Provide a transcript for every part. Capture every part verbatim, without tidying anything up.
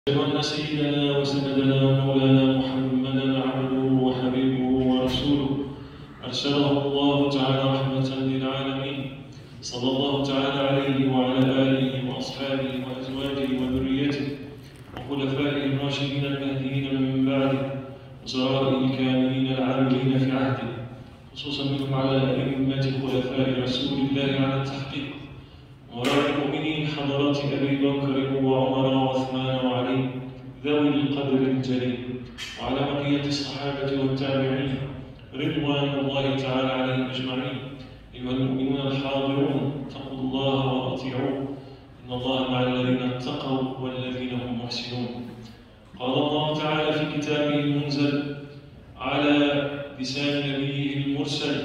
أن سيدنا وسندنا ومولانا محمدا عبده وحبيبه ورسوله أرسله الله تعالى رحمة للعالمين صلى الله تعالى عليه وعلى آله وأصحابه وأزواجه وذريته وخلفائه الراشدين المهديين من بعده وزرائه الكاملين العاملين في عهده خصوصا منهم على أئمة خلفاء رسول الله على التحقيق وراء المؤمنين حضرات أبي بكر وعمر وعثمان وعلي ذوي القدر الجليل وعلى بقية الصحابة والتابعين رضوان الله تعالى عليهم أجمعين. أيها المؤمنون الحاضرون اتقوا الله وأطيعوه إن الله مع الذين اتقوا والذين هم محسنون. قال الله تعالى في كتابه المنزل على لسان نبيه المرسل: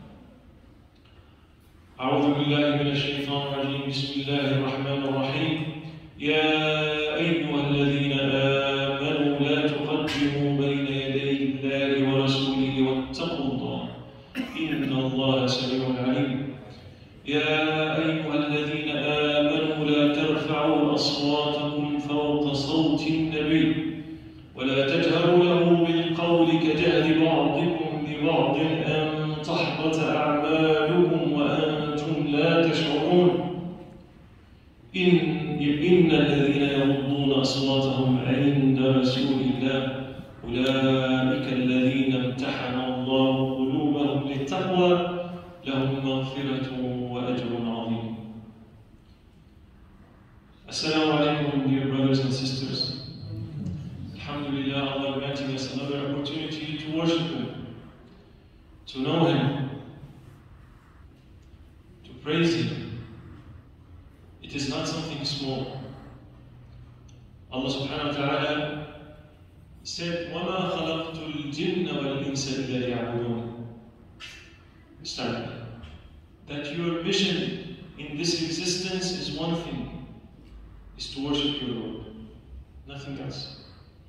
أعوذ بالله من الشيطان الرجيم بسم الله الرحمن الرحيم يا أيها الذين آمنوا لا تقدموا بين يدي الله ورسوله واتقوا الله إن الله سميع عليم. يا أيها الذين آمنوا لا ترفعوا أصواتكم فوق صوت النبي ولا تجهروا له بالقول كجهر بعضكم لبعض أن تحبط أعمالكم وأنتم لا تشعرون. إن إن الذين يغضون أصواتهم عند رسول الله أولئك الذين امتحن الله قلوبهم للتقوى لهم مغفرة وأجر عظيم. Assalamu alaikum, dear brothers and sisters. Alhamdulillah, Allah granting us another opportunity to worship Him, to know Him, to praise Him. It is not something small. Allah subhanahu wa ta'ala said, وَمَا خَلَقْتُ الْجِنَّ وَالْإِنسَ إِلَّا لِيَعْبُدُونِ. Understand that your mission in this existence is one thing, is to worship your Lord, nothing else.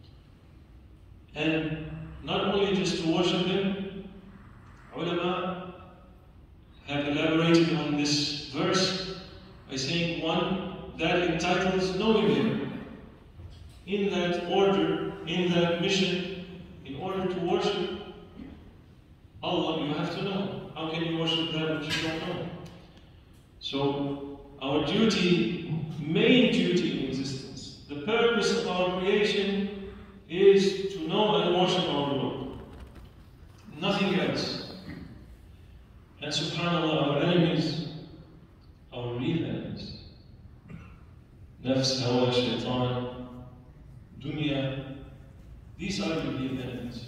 And not only just to worship Him, ulama have elaborated on this verse by saying, one, that entitles knowing Him. In that order, in that mission, in order to worship Allah, you have to know. How can you worship that which you don't know? So, our duty, main duty in existence, the purpose of our creation is to know and worship our Lord. Nothing else. And subhanAllah, our enemies, our real enemies, nafs, hawa, shaitan, dunya, these are your real enemies.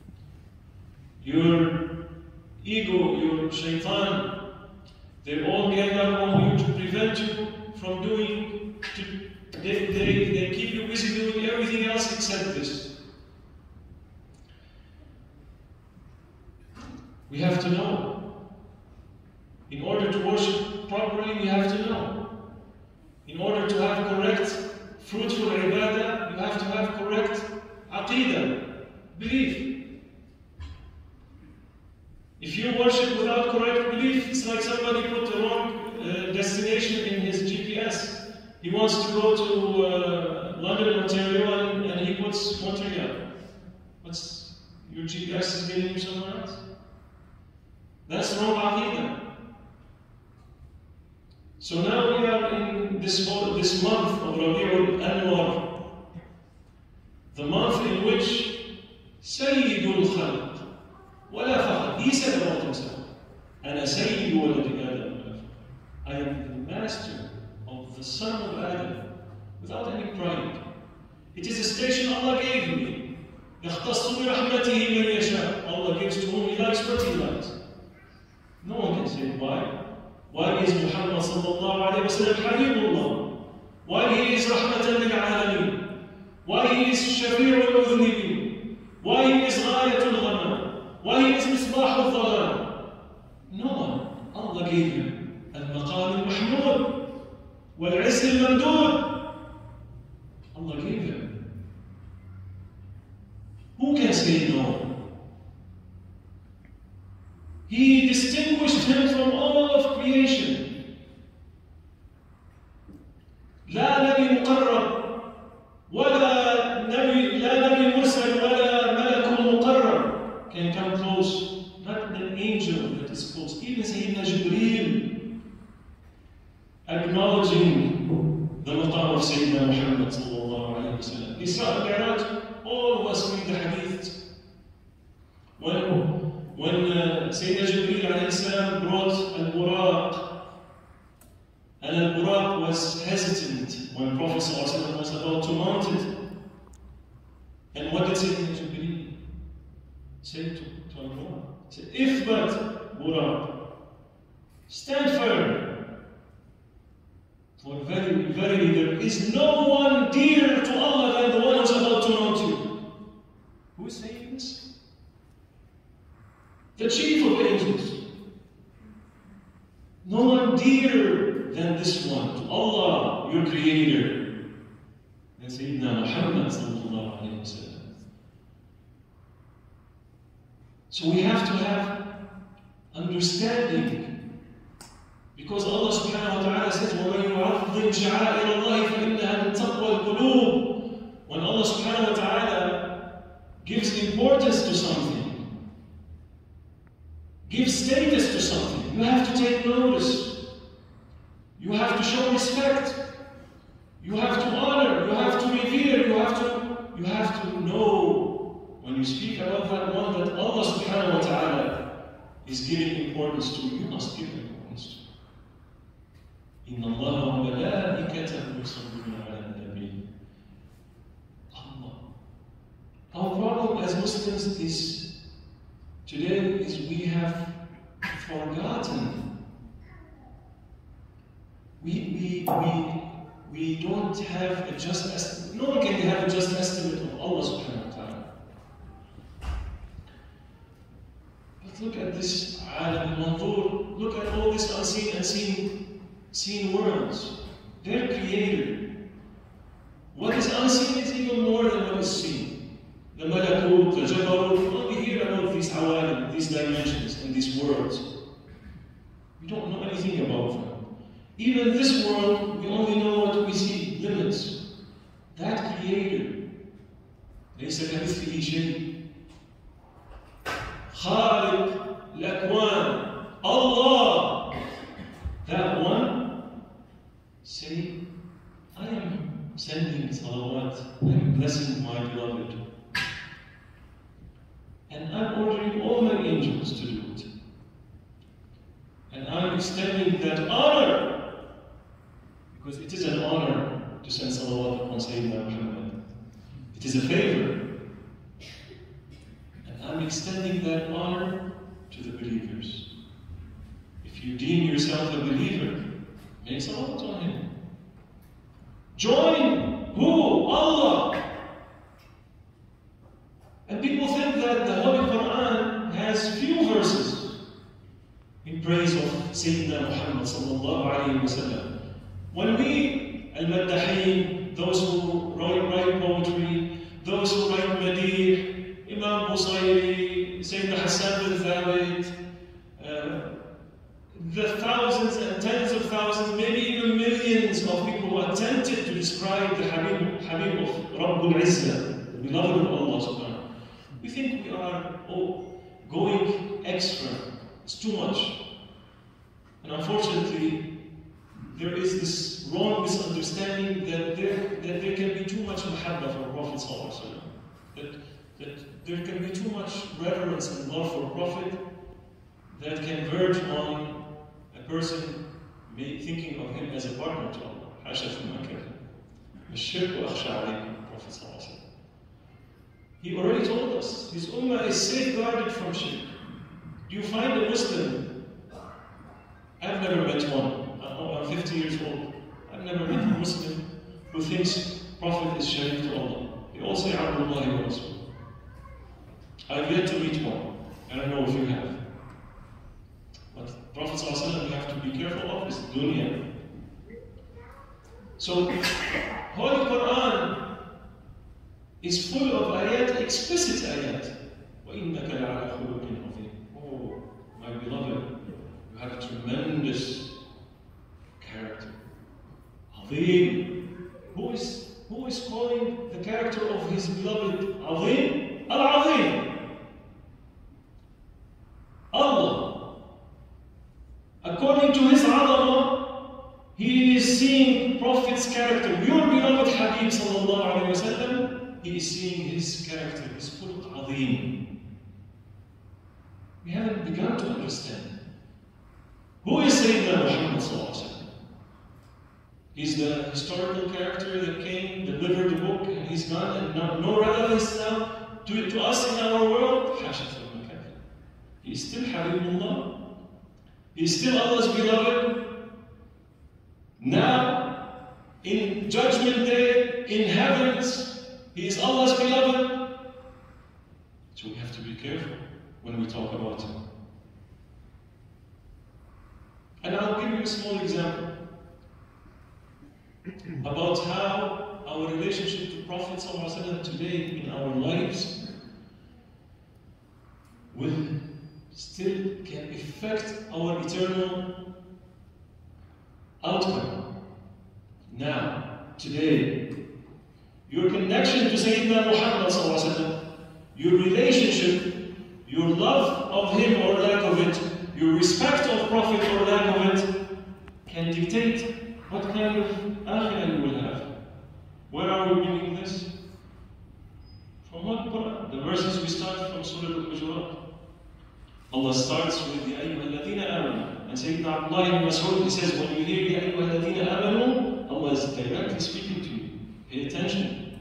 Your ego, your shaitan, they all gather on you to prevent you from doing, to, they, they, they keep you busy doing everything else except this. We have to know. In order to worship properly, we have to know. In order to have correct, fruitful ibadah, you have to have correct aqidah, belief. If you worship without correct belief, it's like somebody put the wrong uh, destination in his G P S. He wants to go to uh, London, Ontario, and, and he puts Montreal. What's, your G P S is getting you somewhere else? That's wrong aqidah. So now we are in this, this month of Rabi'ul Anwar, the month in which Sayyidul Khalq, wala fakhar, he said about himself, Ana Sayyidu waladi Adam, I am the master of the son of Adam, without any pride. It is a station Allah gave me. يَخْتَصُّ بِرَحْمَتِهِ مَنْ يَشَاءُ. Allah gives to whom He likes what He likes. No one can say why. Why is Muhammad sallallahu alayhi wa sallam Habibullah? Why he is Rahmatan lil Alameen? Why he is Shafi'ul Udhnibin? Why he is Ghayatul Ghamam? Why he is Misbah al-Dhalam? No one. Allah gave him Al-Maqam al-Mahmud wal-Izz al-Mamdud. Allah gave him. Who can say no? He distinguished him from all of creation. لا نبي مقرب ولا Isra al-Mi'raj, all of us read the hadith. When, when uh, Sayyidna Jibreel alayhi salam brought al-Buraq, and al-Buraq was hesitant when Prophet ﷺ was about to mount it. And what did Sayyidina Jibreel say to, to al-Buraq? He said, Ithbat Buraq, stand firm. For very, very, there is no one dearer to Allah than the one who's about to mount you. Who is saying this? The chief of angels. No one dearer than this one to Allah, your Creator, than Sayyidna Muhammad sallallahu alayhi wa sallam. So we have to have understanding, because Allah subhanahu wa ta'ala says, وَمَنْ يُعَظِّمْ شَعَائِرَ اللَّهِ فَإِنَّهَا مِنْ تَقْوَى الْقُلُوبِ. When Allah subhanahu wa ta'ala gives importance to something, gives status to something, you have to take notice. You have to show respect. You have to honor. You have to revere. You have to, you have to know when you speak about that one that Allah subhanahu wa ta'ala is giving importance to, you must give importance to. إِنَّ اللَّهَ وَمَلَائِكَتَهُ يُصَلُّونَ عَلَى النَّبِيِّ. Allah. Our problem as Muslims is today is we have forgotten. We, we, we, we don't have a just estimate. No one can have a just estimate of Allah subhanahu wa ta'ala. But look at this alam al-manzur. Look at all this unseen and seen, seen worlds. Their Creator. What is unseen is even more than what is seen. The malakut, the jabarut, we only hear about these awalim, these dimensions, and these worlds. We don't know anything about them. Even this world, we only know what we see, limits. That Creator, ليس كمثله شيء. خالق الأكوان, Allah, that one, say, I am sending salawat, I am blessing my beloved. And I'm ordering all my angels to do it. And I'm extending that honor, because it is an honor to send salawat upon Sayyidina Muhammad. It is a favor. And I'm extending that honor to the believers. If you deem yourself a believer, make salawat on him. Join who? Allah. And people think that the Holy Quran has few verses in praise of Sayyidina Muhammad sallallahu alayhi wa sallam. When we, al-Maddahin, those who write, write poetry, those who write Madih, Imam Busayri, Sayyidina Hassan bin Thabit, uh, the thousands and tens of thousands, maybe even millions of people who attempted to describe the Habib, Habib of Rabbul Izzah, the beloved of Allah subhanahu. We think we are oh, going extra. It's too much. And unfortunately, there is this wrong misunderstanding that there, that there can be too much mahabba for Prophet ﷺ. That, that there can be too much reverence and love for Prophet that can verge on a person thinking of him as a partner to Allah. Hasha fi makar. Ashirk wa akhsha alaykum, Prophet ﷺ. He already told us, his ummah is safeguarded from shirk. Do you find a Muslim? I've never met one. I'm fifty years old. I've never met a Muslim who thinks Prophet is sharik to Allah. They all say Abdullah wa Rasul. I've yet to meet one. I don't know if you have. But Prophet ﷺ, we have to be careful of, is dunya. So, Holy Quran is full of ayat, explicit ayat. وَإِنَّكَ لَعَلَى خُلُقٍ عَظِيمٍ. Oh, my beloved, you have a tremendous character. Azim. Who is, who is calling the character of his beloved Azim? Al-Azim. Allah. According to his Azamah, he is seeing Prophet's character. Your beloved Habib sallallahu alayhi wa sallam he is seeing his character, his khuluq azim. We haven't begun to understand. Who is Sayyidna Muhammad sallallahu alaihi wasallam? He's the historical character that came, delivered the book, and he's gone, and no, no relevance now to, to us in our world. He is still Habibullah. He is still Allah's beloved. Now, in Judgment Day, in heavens, he is Allah's beloved. So we have to be careful when we talk about him. And I'll give you a small example about how our relationship to Prophet ﷺ today in our lives will still can affect our eternal outcome. Now, today, your connection to Sayyidna Muhammad ﷺ, your relationship, your love of him or lack of it, your respect of Prophet or lack of it, can dictate what kind of akhirah you will have. Where are we reading this? From what Quran? The verses we start from Surah Al-Hujurat. Allah starts with Ya ayyuha alladhina amanu. And Sayyidina Abdullah ibn Mas'ud, he says, when you hear Ya ayyuha alladhina amanu, Allah is directly speaking to you. Pay attention.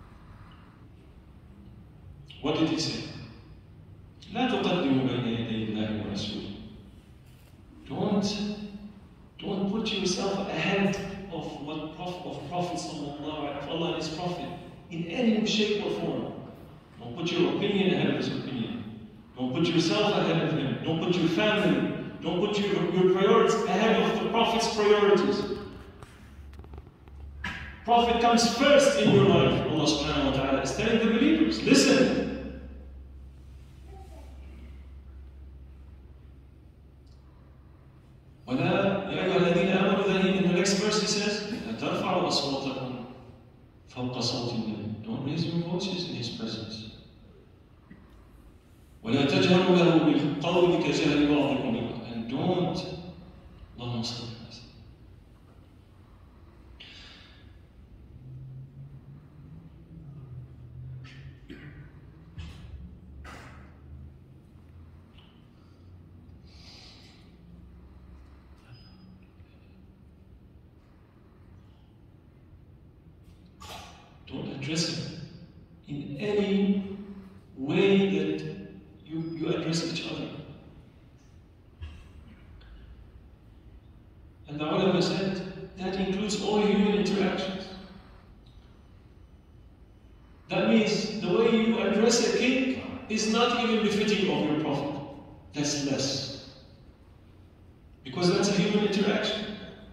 What did he say? لا تقدموا بين يدي الله ورسوله. Don't, don't put yourself ahead of what Prophet, of Prophet sallallahu of Allah and His Prophet in any shape or form. Don't put your opinion ahead of His opinion. Don't put yourself ahead of Him. Don't put your family. Don't put your, your priorities ahead of the Prophet's priorities. Prophet comes first in your life. Allah subhanahu wa ta'ala is telling the believers, listen. ولا يا أيها الذين آمنوا, then in the next verse he says, لا ترفعوا أصواتكم فوق صوت النبي. Don't raise your voices in His presence. ولا تجهروا له بالقول كجهر بعضكم لبعض. And don't, اللهم صل على سيدنا. Don't address him in any way that you, you address each other. And the ulama said that includes all human interactions. That means the way you address a king is not even befitting of your Prophet. That's less. Because that's a human interaction.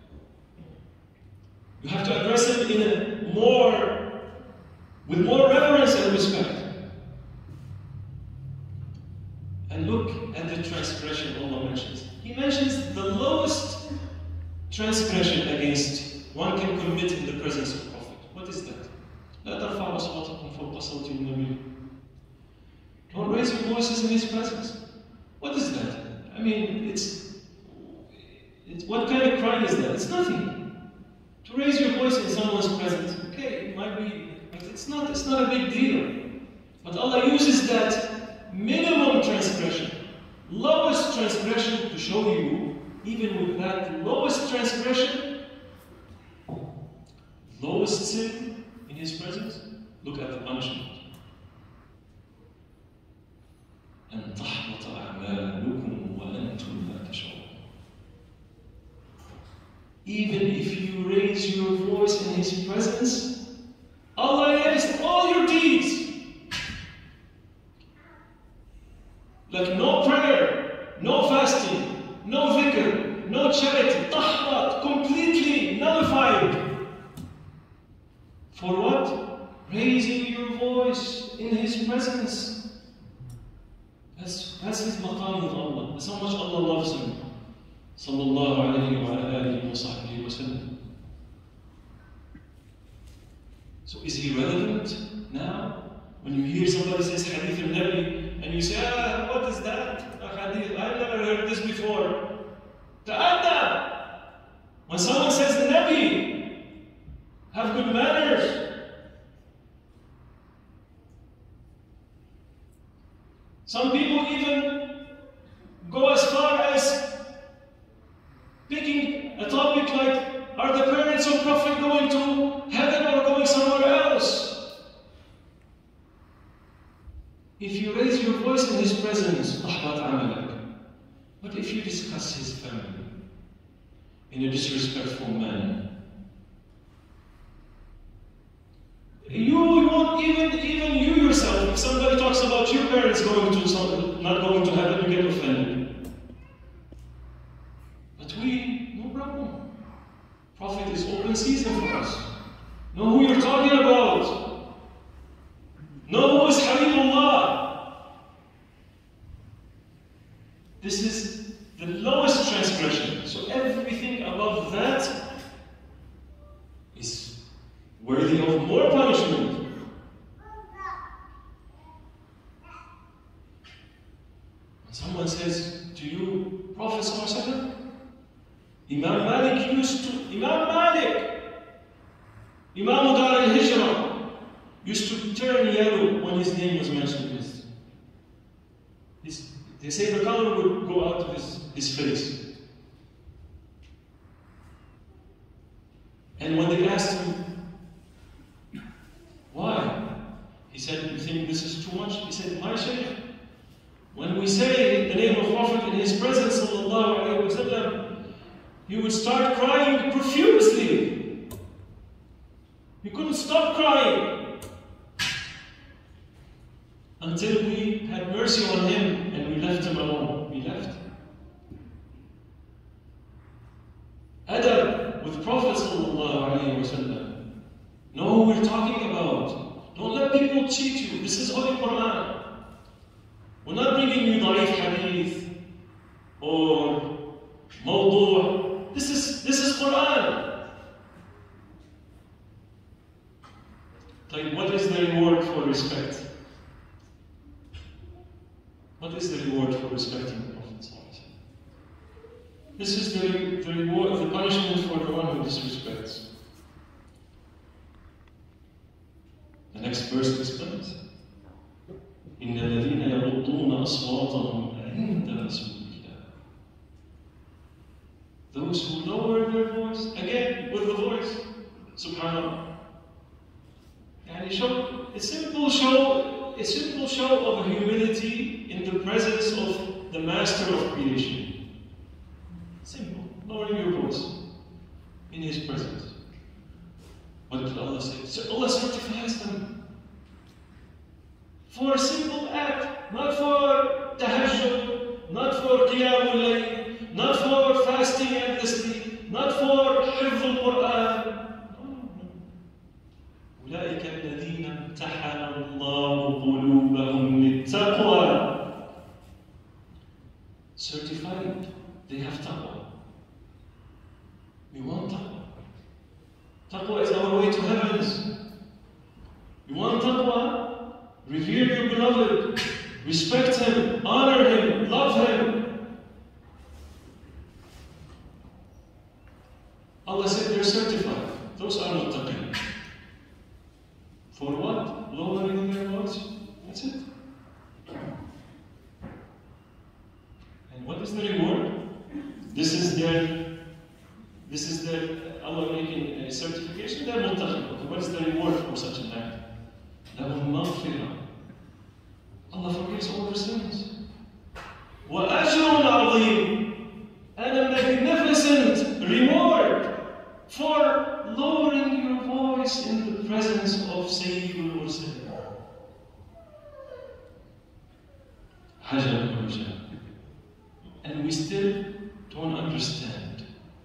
You have to address him in a more with more reverence and respect. And look at the transgression Allah mentions. He mentions the lowest transgression against one can commit in the presence of Prophet. What is that? لا ترفعوا أصواتكم فوق صوت النبي. Don't raise your voices in His presence. What is that? I mean, it's, it's what kind of crime is that? It's nothing. To raise your voice in someone's presence, okay, it might be. It's not, it's not a big deal. But Allah uses that minimum transgression, lowest transgression to show you, even with that lowest transgression, lowest sin in His presence, look at the punishment. أن تحبط أعمالكم وأنتم لا تشعرون. Even if you raise your voice in His presence, Allah erased all your deeds. Like no prayer, no fasting, no dhikr, no charity, tahbat, completely nullified. For what? Raising your voice in His presence. That's, that's His maqam with Allah. That's how much Allah loves Him. Sallallahu alayhi wa alihi wa sahbihi wa sallam. So is he relevant now? When you hear somebody says Hadith al-Nabi and you say, ah, what is that? A hadith, I've never heard this before. Ta'adda! When someone says the Nabi, have good manners. Some people even go as far as picking a topic like, are the parents of Prophet going to heaven or going somewhere else? If you raise your voice in his presence, أحبط عملك. But if you discuss his family in a disrespectful manner, you won't even, even you yourself, if somebody talks about your parents going to something, not going to heaven, you get offended. But we, no problem. Prophet is open season for us. Know who you're talking about. Know who is Habibullah. This is the lowest transgression. So everything above that is worthy of more punishment. When someone says to you, Prophet Sallallahu Alaihi Wasallam, Imam Malik used to, Imam Malik, Imam Dar al-Hijrah, used to turn yellow when his name was mentioned. His, his, they say the color would go out of his, his face. And when they asked him, why? He said, you think this is too much? He said, my shaykh, when we say the name of Prophet in his presence, sallallahu alayhi wa sallam, you would start crying profusely. You couldn't stop crying until we had mercy on him and we left him alone. We left. Adab with Prophet sallallahu alayhi wa sallam. Know who we're talking about. Don't let people cheat you. This is Holy Quran. We're not bringing you da'if hadith or mawdu'. This is, this is Quran. Like, what is the reward for respect? What is the reward for respecting the Prophet? This is the, the reward, the punishment for the one who disrespects. The next verse explains, إِنَّ الَّذِينَ يَغُضُّونَ أَصْوَاتَهُمْ عِنْدَ رَسُولِ اللَّهِ. Those who lower their voice, again with the voice, subhanAllah. And show, a simple show, a simple show of humility in the presence of the master of creation. Simple, lowering your voice in his presence. What did Allah say? So Allah certifies them for a simple act, not for tahajjud, not for qiyamul layl, not for fasting endlessly, not for hifz al-Quran. أولئك الذين امتحن الله قلوبهم للتقوى. Certified, they have taqwa. We want taqwa. Taqwa is our way to heavens. You want taqwa? Revere your beloved, respect him, honor him, love him. Allah said they're certified. Those are muttaqin. For what? Lowering their voice. That's it. And what is the reward? This is their, this is their, Allah making a certification. They're muttaqin. Okay, what is the reward for such an act? لهم مغفرة. Allah forgives all their sins. وأجر عظيم. And a magnificent reward for lowering your voice in the presence of Sayyidul Mursalin. Hajjah Hajjah. And we still don't understand.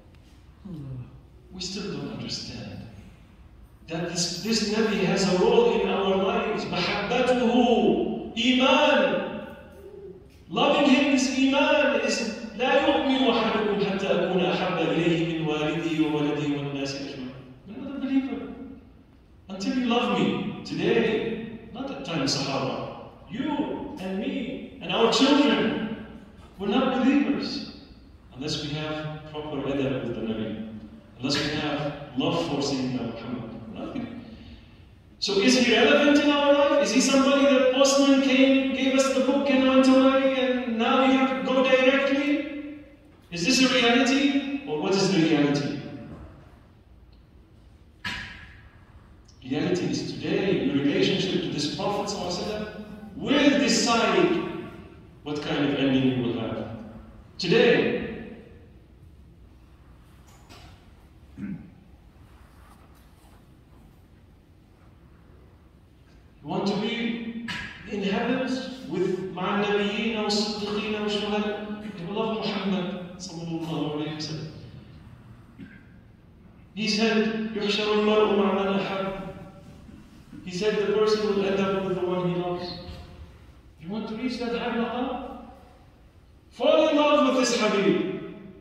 We still don't understand that this, this Nabi has a role in our lives. Mahabbatuhu, Iman. Loving him is Iman. Is لا يؤمن أحدكم حتى أكون أحب إليه من والده وولده والناس أجمعين. You're not a believer until you love me today, not at time Sahaba. You and me and our children, we're not believers unless we have proper adab with the Nabi, unless we have love for Sayyidna Muhammad. Nothing. So is he relevant in our life? Is he somebody that postman came, gave us the book and went away and now you have to go directly? Is this a reality? Or what is the reality? Reality is today, your relationship to this Prophet ﷺ will decide what kind of ending you will have. Today. You want to be in heavens with مع النبيين والصديقين والشهداء. You love Muhammad sallallahu alayhi wa sallam. He said, يحشر المرء مع من أحب. He said the person will end up with the one he loves. You want to reach that high maqam? Fall in love with this Habib.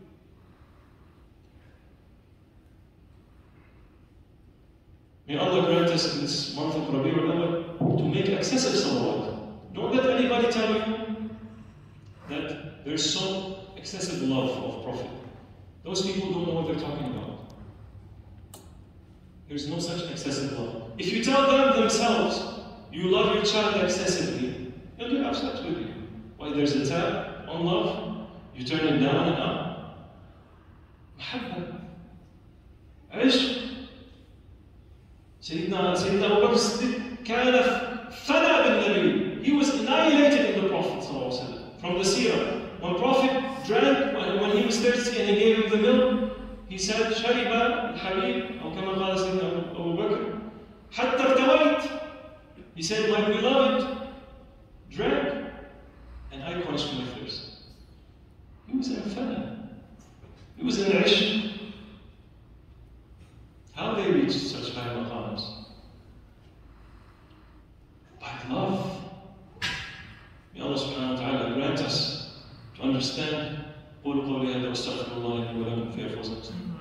May Allah grant us in this month of Rabi' al-Awwal to make excessive salawat. Don't let anybody tell you that there's so excessive love of Prophet. Those people don't know what they're talking about. There's no such excessive love. If you tell them themselves, you love your child excessively, they'll get upset with you. Why? There's a tab on love, you turn it down and up. Mahabba. Ishq. Sayyidna, Sayyidna Abu Bakr Siddiq كان فنى بالنبي. He was annihilated in the Prophet from the seerah. When Prophet drank, when, when he was thirsty and he gave him the milk, he said, شرب الحبيب أو كما قال سيدنا أبو بكر حتى ارتويت. He said, my beloved drank and I quenched my thirst. He was in a fana. He was in a ishq. How they reached such high maqams? By love. May Allah subhanahu wa ta'ala grant us to understand. قولوا قولي هذا واستغفر الله لي ولكم في أنفسكم.